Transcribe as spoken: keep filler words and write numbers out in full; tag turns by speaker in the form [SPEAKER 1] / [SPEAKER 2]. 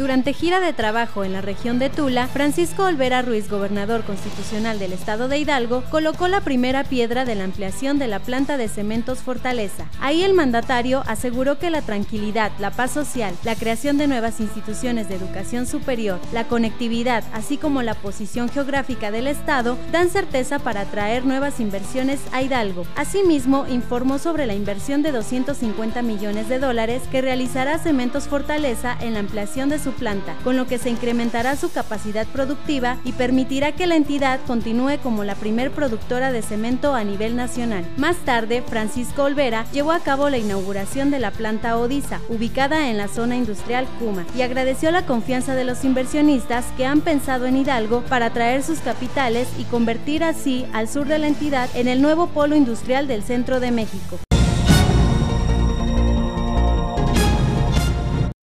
[SPEAKER 1] Durante gira de trabajo en la región de Tula, Francisco Olvera Ruiz, gobernador constitucional del estado de Hidalgo, colocó la primera piedra de la ampliación de la planta de cementos Fortaleza. Ahí el mandatario aseguró que la tranquilidad, la paz social, la creación de nuevas instituciones de educación superior, la conectividad, así como la posición geográfica del estado, dan certeza para atraer nuevas inversiones a Hidalgo. Asimismo, informó sobre la inversión de doscientos cincuenta millones de dólares que realizará Cementos Fortaleza en la ampliación de su planta, con lo que se incrementará su capacidad productiva y permitirá que la entidad continúe como la primer productora de cemento a nivel nacional. Más tarde, Francisco Olvera llevó a cabo la inauguración de la planta Odisa, ubicada en la zona industrial Cuma, y agradeció la confianza de los inversionistas que han pensado en Hidalgo para atraer sus capitales y convertir así al sur de la entidad en el nuevo polo industrial del centro de México.